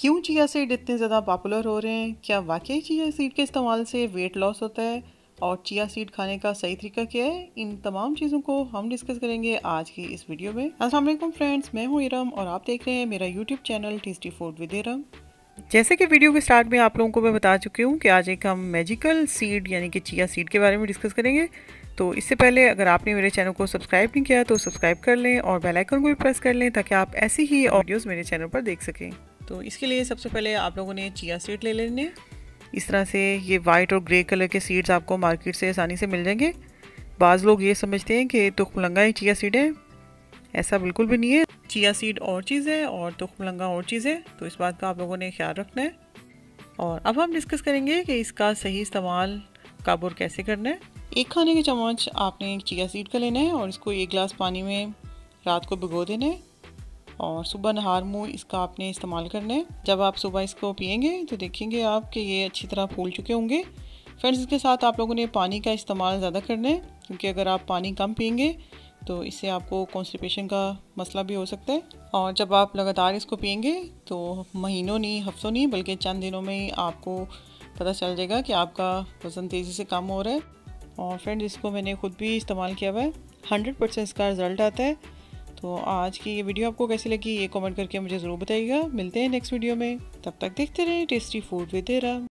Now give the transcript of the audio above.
क्यों chia seed इतने ज़्यादा पॉपुलर हो रहे हैं? क्या वाकई चिया सीड के इस्तेमाल से वेट लॉस होता है? और चिया सीड खाने का सही तरीका क्या है? इन तमाम चीज़ों को हम डिस्कस करेंगे आज की इस वीडियो में। अस्सलाम वालेकुम फ्रेंड्स, मैं हूँ इरम और आप देख रहे हैं मेरा YouTube channel tasty food with Iram. जैसे कि वीडियो के स्टार्ट में आप लोगों को मैं बता चुकी हूँ कि आज एक हम मैजिकल सीड यानी कि चिया सीड के बारे में डिस्कस करेंगे। तो इससे पहले अगर आपने मेरे चैनल को सब्सक्राइब नहीं किया तो सब्सक्राइब कर लें और बेल आइकन को भी प्रेस कर लें ताकि आप ऐसी ही वीडियोस मेरे चैनल पर देख सकें। तो इसके लिए सबसे पहले आप लोगों ने चिया सीड ले लेने। इस तरह से ये वाइट और ग्रे कलर के सीड्स आपको मार्केट से आसानी से मिल जाएंगे। बाज़ लोग ये समझते हैं कि तुखमलंगा ही चिया सीड है, ऐसा बिल्कुल भी नहीं है। चिया सीड और चीज़ है और तुखमलंगा और चीज़ है, तो इस बात का आप लोगों ने ख्याल रखना है। और अब हम डिस्कस करेंगे कि इसका सही इस्तेमाल कब और कैसे करना है। एक खाने के चम्मच आपने चिया सीड का लेना है और इसको 1 गिलास पानी में रात को भिगो देना है और सुबह नहार मुँह इसका आपने इस्तेमाल करना है। जब आप सुबह इसको पियेंगे तो देखेंगे आप कि ये अच्छी तरह फूल चुके होंगे। फ्रेंड्स, इसके साथ आप लोगों ने पानी का इस्तेमाल ज़्यादा करना है, क्योंकि अगर आप पानी कम पियेंगे तो इससे आपको कॉन्स्टिपेशन का मसला भी हो सकता है। और जब आप लगातार इसको पियेंगे तो महीनों नहीं, हफ्तों नहीं, बल्कि चंद दिनों में ही आपको पता चल जाएगा कि आपका वज़न तेज़ी से कम हो रहा है। और फ्रेंड्स, इसको मैंने ख़ुद भी इस्तेमाल किया हुआ है, 100% इसका रिज़ल्ट आता है। तो आज की ये वीडियो आपको कैसी लगी ये कमेंट करके मुझे ज़रूर बताइएगा। मिलते हैं नेक्स्ट वीडियो में, तब तक देखते रहें टेस्टी फूड विद इरम।